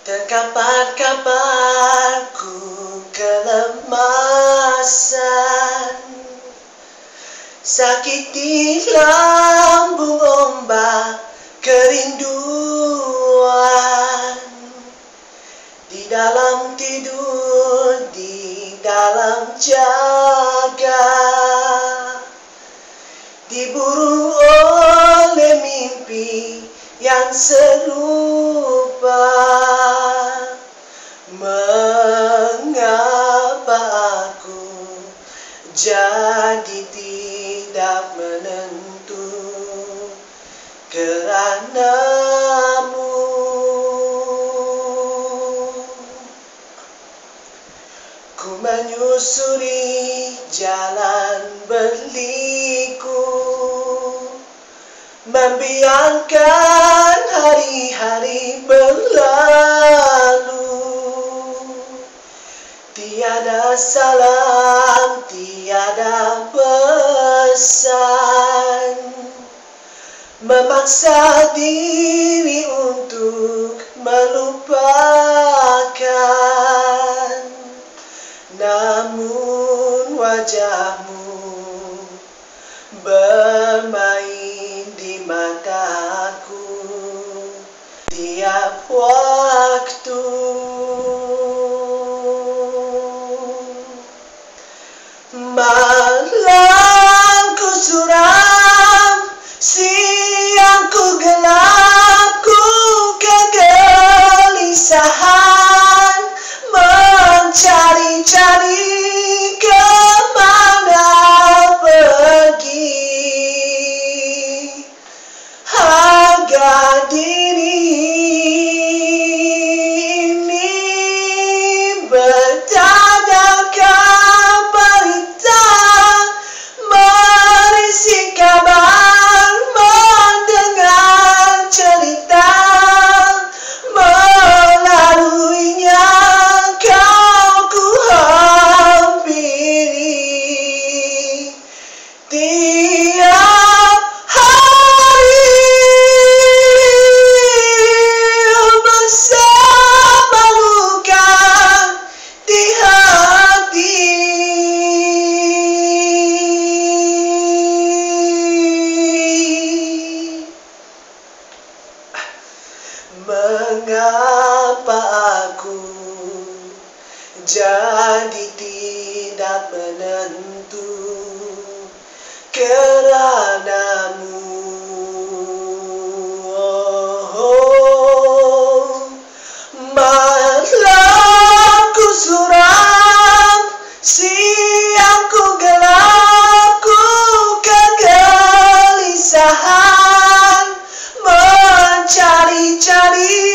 Terkapar-kapar ku kelemasan, sakiti lambung ombak kerinduan. Di dalam tidur, di dalam jaga, diburu oleh mimpi yang serupa. Mengapa aku jadi tidak menentu keranamu? Ku menyusuri jalan berliku, membiarkan hari-hari berlalu. Tiada salam, tiada pesan, memaksa diri untuk melupakan. Namun wajahmu bermain di mataku tiap waktu. Malamku suram, siangku gelap, ku kegelisahan, mencari-cari kemana pergi. Harga diri ini bertadakah berita, merisi kabar, mendengar cerita, melaluinya kau ku hampiri. Tiap hari bersama luka di hati. Mengapa aku jadi tidak menentu keranamu? Malamku suram, siangku gelap, ku kegelisahan, mencari-cari